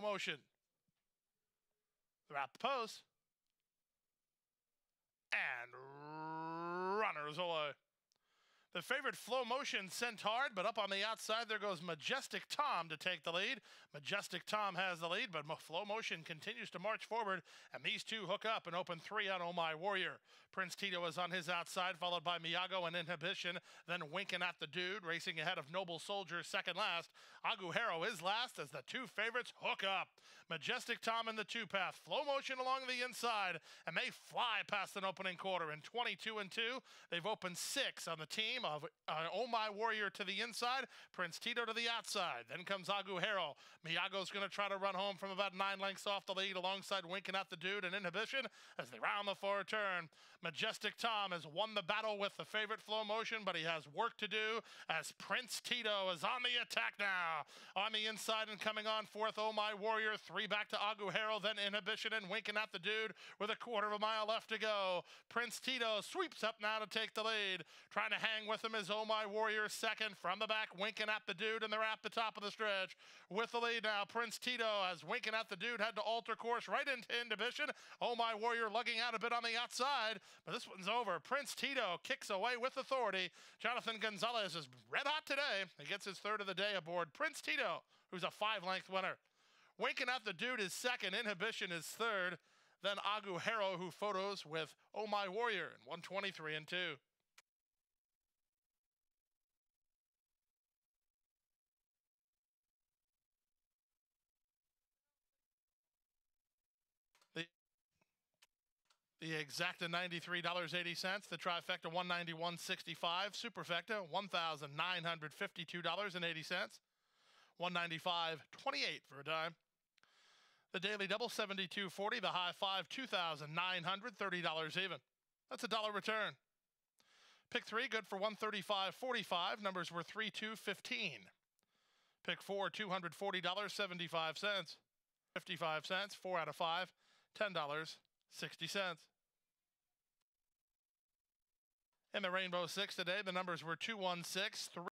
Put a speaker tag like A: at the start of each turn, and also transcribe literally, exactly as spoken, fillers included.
A: motion. Throughout the pose. And runners away. The favorite Flow Motion sent hard, but up on the outside, there goes Majestic Tom to take the lead. Majestic Tom has the lead, but Flow Motion continues to march forward, and these two hook up and open three on Oh My Warrior. Prince Tito is on his outside, followed by Miyago and Inhibition, then Winking at the Dude, racing ahead of Noble Soldier, second last. Aguero is last as the two favorites hook up. Majestic Tom in the two-path, Flow Motion along the inside, and they fly past an opening quarter. In twenty-two and two, they've opened six on the team of uh, Oh My Warrior to the inside, Prince Tito to the outside. Then comes Aguero. Miyago's going to try to run home from about nine lengths off the lead alongside Winking at the Dude and Inhibition as they round the forward turn. Majestic Tom has won the battle with the favorite Flow Motion, but he has work to do as Prince Tito is on the attack now. On the inside and coming on fourth, Oh My Warrior. Three back to Aguero, then Inhibition and Winking at the Dude with a quarter of a mile left to go. Prince Tito sweeps up now to take the lead. Trying to hang with him is Oh My Warrior second. From the back, Winking at the Dude, and they're at the top of the stretch. With the lead now, Prince Tito, as Winking at the Dude had to alter course right into Inhibition. Oh My Warrior lugging out a bit on the outside, but this one's over. Prince Tito kicks away with authority. Jonathan Gonzalez is red hot today. He gets his third of the day aboard Prince Tito, who's a five-length winner. Winking at the Dude is second. Inhibition is third. Then Aguero, who photos with Oh My Warrior in one twenty-three and two. The, the exacta ninety-three dollars and eighty cents. The trifecta one ninety-one sixty-five. Superfecta one thousand nine hundred fifty-two dollars and eighty cents. one ninety-five twenty-eight for a dime. The daily double seventy-two forty. The high five two thousand nine hundred thirty dollars even. That's a dollar return. Pick three good for one thirty-five forty-five. Numbers were three, two, fifteen. Pick four two hundred forty dollars and seventy-five cents. fifty-five cents. Four out of five. ten dollars and sixty cents. In the Rainbow Six today, the numbers were two, one, six, three.